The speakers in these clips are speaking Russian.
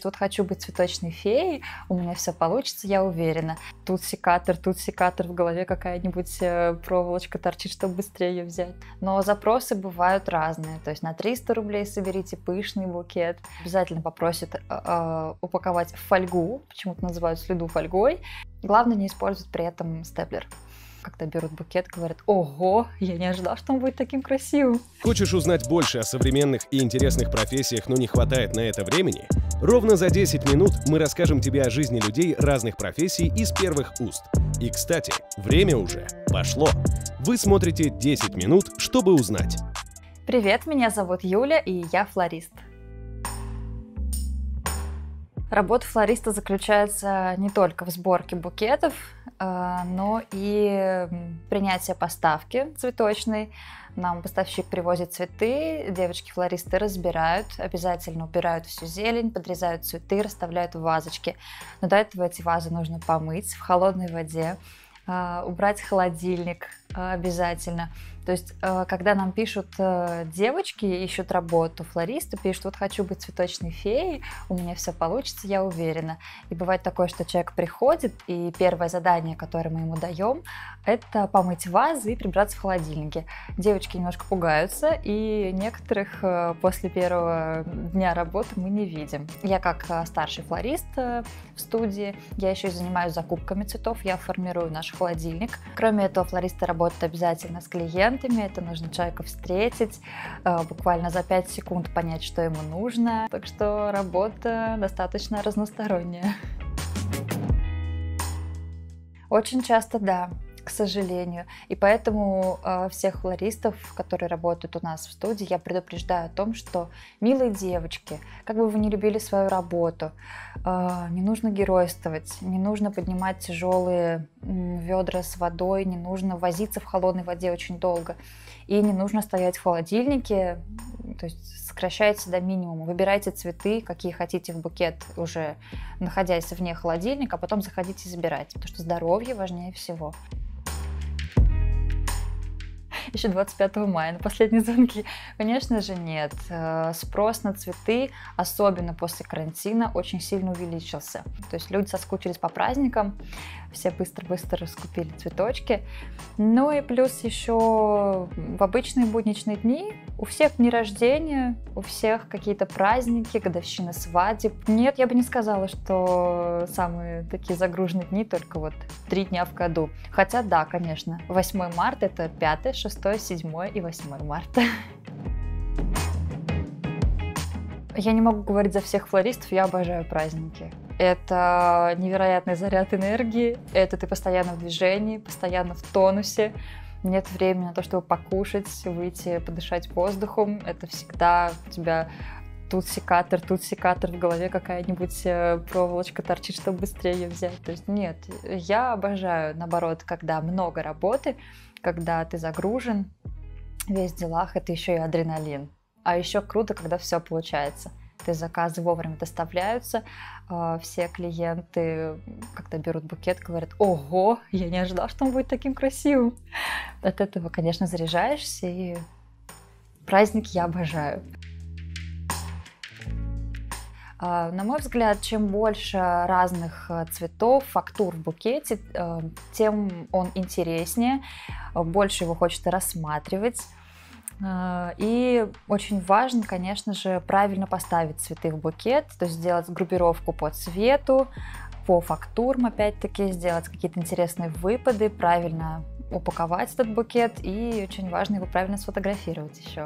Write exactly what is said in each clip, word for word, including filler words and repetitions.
Вот хочу быть цветочной феей, у меня все получится, я уверена. Тут секатор, тут секатор, в голове какая-нибудь проволочка торчит, чтобы быстрее ее взять. Но запросы бывают разные. То есть на триста рублей соберите пышный букет. Обязательно попросят э, э, упаковать в фольгу, почему-то называют слюду фольгой. Главное не использовать при этом степлер. Когда берут букет, говорят: ого, я не ожидал, что он будет таким красивым. Хочешь узнать больше о современных и интересных профессиях, но не хватает на это времени? Ровно за десять минут мы расскажем тебе о жизни людей разных профессий из первых уст. И, кстати, время уже пошло. Вы смотрите десять минут, чтобы узнать. Привет, меня зовут Юля, и я флорист. Работа флориста заключается не только в сборке букетов, но и принятие поставки цветочной. Нам поставщик привозит цветы, девочки-флористы разбирают, обязательно убирают всю зелень, подрезают цветы, расставляют в вазочки. Но до этого эти вазы нужно помыть в холодной воде, убрать холодильник обязательно. То есть, когда нам пишут девочки, ищут работу, флористы пишут: вот хочу быть цветочной феей, у меня все получится, я уверена. И бывает такое, что человек приходит, и первое задание, которое мы ему даем, это помыть вазы и прибраться в холодильнике. Девочки немножко пугаются, и некоторых после первого дня работы мы не видим. Я как старший флорист в студии, я еще и занимаюсь закупками цветов, я формирую наш холодильник. Кроме этого, флористы работают обязательно с клиентами. Это нужно человека встретить, буквально за пять секунд понять, что ему нужно. Так что работа достаточно разносторонняя. Очень часто, да, к сожалению. И поэтому э, всех флористов, которые работают у нас в студии, я предупреждаю о том, что, милые девочки, как бы вы ни любили свою работу, э, не нужно геройствовать, не нужно поднимать тяжелые э, ведра с водой, не нужно возиться в холодной воде очень долго. И не нужно стоять в холодильнике, то есть сокращайте до минимума. Выбирайте цветы, какие хотите в букет, уже находясь вне холодильника, а потом заходите и забирайте, потому что здоровье важнее всего. Еще двадцать пятого мая, на последние звонки. Конечно же, нет. Спрос на цветы, особенно после карантина, очень сильно увеличился. То есть люди соскучились по праздникам, все быстро-быстро раскупили цветочки. Ну и плюс еще в обычные будничные дни у всех дни рождения, у всех какие-то праздники, годовщины свадеб. Нет, я бы не сказала, что самые такие загруженные дни только вот три дня в году. Хотя да, конечно, восьмое марта это пятое, шестое, седьмое и восьмое марта. Я не могу говорить за всех флористов, я обожаю праздники. Это невероятный заряд энергии, это ты постоянно в движении, постоянно в тонусе. Нет времени на то, чтобы покушать, выйти, подышать воздухом. Это всегда у тебя тут секатор, тут секатор, в голове какая-нибудь проволочка торчит, чтобы быстрее ее взять. То есть нет, я обожаю, наоборот, когда много работы, когда ты загружен, весь в делах, это еще и адреналин. А еще круто, когда все получается. То заказы вовремя доставляются, все клиенты, когда берут букет, говорят: ого, я не ожидал, что он будет таким красивым. От этого, конечно, заряжаешься, и праздник я обожаю. На мой взгляд, чем больше разных цветов, фактур в букете, тем он интереснее, больше его хочется рассматривать. И очень важно, конечно же, правильно поставить цветы в букет, то есть сделать группировку по цвету, по фактурам, опять-таки, сделать какие-то интересные выпады, правильно упаковать этот букет, и очень важно его правильно сфотографировать еще.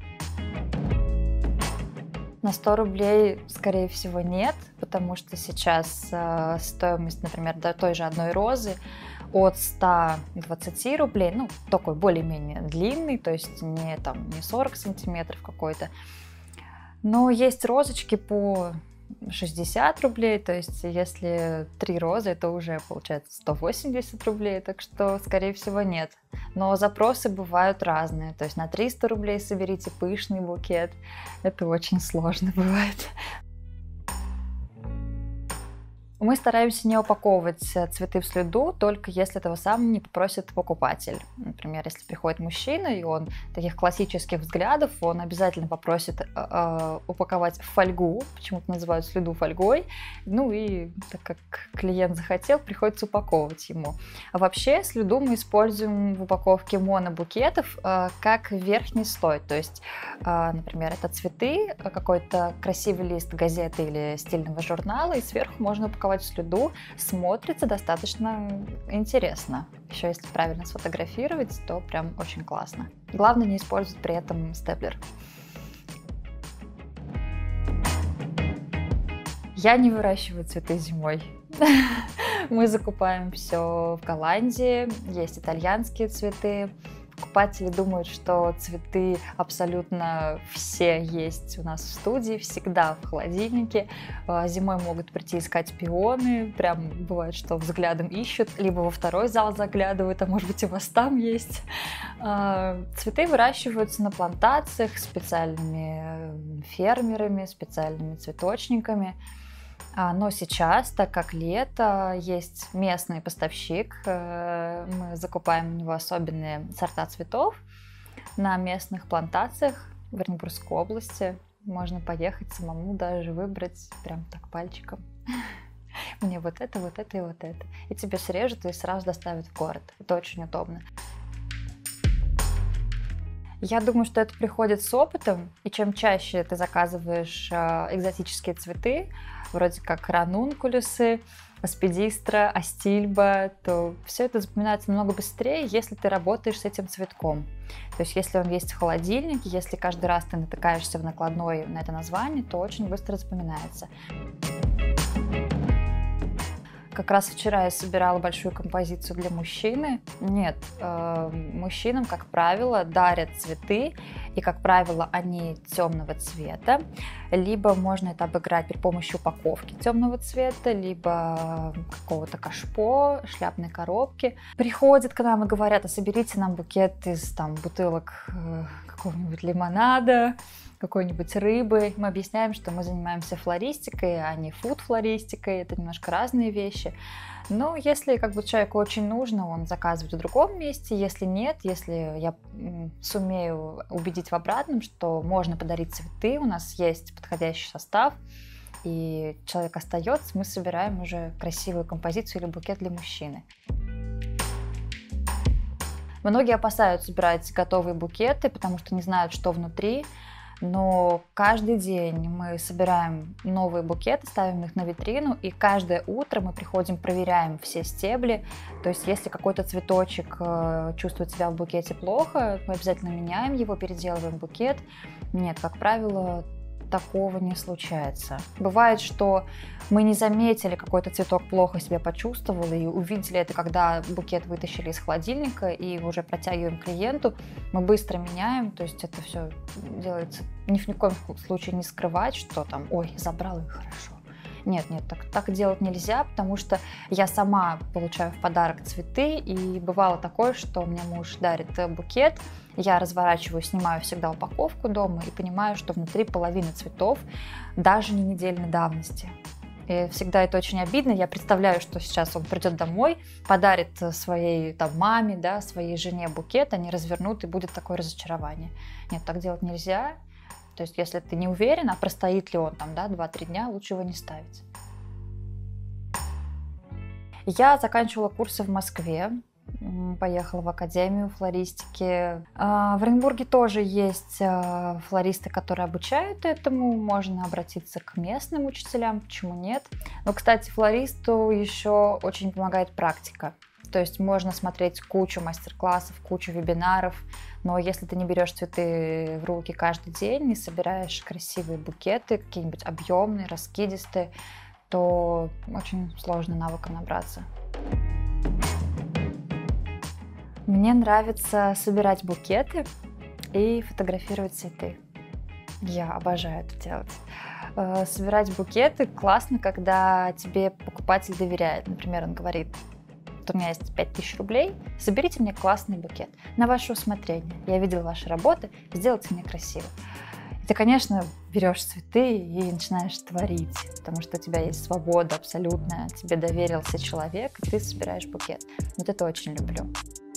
На сто рублей, скорее всего, нет, потому что сейчас э, стоимость, например, до той же одной розы от ста двадцати рублей, ну, такой более-менее длинный, то есть не, там, не сорок сантиметров какой-то. Но есть розочки по шестьдесят рублей, то есть если три розы, это уже получается сто восемьдесят рублей, так что, скорее всего, нет. Но запросы бывают разные, то есть на триста рублей соберите пышный букет, это очень сложно бывает. Мы стараемся не упаковывать цветы в слюду, только если этого сам не попросит покупатель. Например, если приходит мужчина, и он таких классических взглядов, он обязательно попросит э, упаковать в фольгу, почему-то называют слюду фольгой, ну и так как клиент захотел, приходится упаковывать ему. А вообще слюду мы используем в упаковке монобукетов э, как верхний слой, то есть, э, например, это цветы, какой-то красивый лист газеты или стильного журнала, и сверху можно упаковать в слюду, смотрится достаточно интересно. Еще если правильно сфотографировать, то прям очень классно. Главное не использовать при этом степлер. Я не выращиваю цветы зимой. Мы закупаем все в Голландии, есть итальянские цветы. Покупатели думают, что цветы абсолютно все есть у нас в студии, всегда в холодильнике. Зимой могут прийти искать пионы, прям бывает, что взглядом ищут, либо во второй зал заглядывают, а может быть и у вас там есть. Цветы выращиваются на плантациях специальными фермерами, специальными цветочниками. Но сейчас, так как лето, есть местный поставщик, мы закупаем у него особенные сорта цветов на местных плантациях в Оренбургской области. Можно поехать самому, даже выбрать прям так пальчиком. Мне вот это, вот это и вот это. И тебе срежут и сразу доставят в город. Это очень удобно. Я думаю, что это приходит с опытом, и чем чаще ты заказываешь экзотические цветы, вроде как ранункулюсы, аспидистра, астильба, то все это запоминается намного быстрее, если ты работаешь с этим цветком. То есть если он есть в холодильнике, если каждый раз ты натыкаешься в накладной на это название, то очень быстро запоминается. Как раз вчера я собирала большую композицию для мужчины. Нет, э, мужчинам, как правило, дарят цветы, и, как правило, они темного цвета. Либо можно это обыграть при помощи упаковки темного цвета, либо какого-то кашпо, шляпной коробки. Приходят к нам и говорят: а соберите нам букет из там, бутылок э, какого-нибудь лимонада, какой-нибудь рыбы. Мы объясняем, что мы занимаемся флористикой, а не фуд-флористикой. Это немножко разные вещи. Но если как бы человеку очень нужно, он заказывает в другом месте. Если нет, если я сумею убедить в обратном, что можно подарить цветы, у нас есть подходящий состав, и человек остается, мы собираем уже красивую композицию или букет для мужчины. Многие опасаются брать готовые букеты, потому что не знают, что внутри. Но каждый день мы собираем новые букеты, ставим их на витрину, и каждое утро мы приходим, проверяем все стебли. То есть если какой-то цветочек чувствует себя в букете плохо, мы обязательно меняем его, переделываем букет. Нет, как правило, такого не случается. Бывает, что мы не заметили, какой-то цветок плохо себя почувствовал, и увидели это, когда букет вытащили из холодильника и уже протягиваем клиенту. Мы быстро меняем, то есть это все делается ни в никоем случае не скрывать, что там, ой, забрал и хорошо. Нет, нет, так, так делать нельзя, потому что я сама получаю в подарок цветы, и бывало такое, что мне муж дарит букет, я разворачиваю, снимаю всегда упаковку дома и понимаю, что внутри половина цветов даже не недельной давности. И всегда это очень обидно. Я представляю, что сейчас он придет домой, подарит своей там, маме, да, своей жене букет, они развернут, и будет такое разочарование. Нет, так делать нельзя. То есть, если ты не уверен, а простоит ли он там, да, два-три дня, лучше его не ставить. Я заканчивала курсы в Москве, поехала в академию флористики. В Оренбурге тоже есть флористы, которые обучают этому, можно обратиться к местным учителям, почему нет. Но, кстати, флористу еще очень помогает практика. То есть можно смотреть кучу мастер-классов, кучу вебинаров, но если ты не берешь цветы в руки каждый день, не собираешь красивые букеты, какие-нибудь объемные, раскидистые, то очень сложно навыком набраться. Мне нравится собирать букеты и фотографировать цветы. Я обожаю это делать. Собирать букеты классно, когда тебе покупатель доверяет. Например, он говорит: у меня есть пять тысяч рублей, соберите мне классный букет на ваше усмотрение. Я видела ваши работы, сделайте мне красиво. И Ты, конечно, берешь цветы и начинаешь творить, потому что у тебя есть свобода абсолютная, тебе доверился человек, и ты собираешь букет. Вот это очень люблю.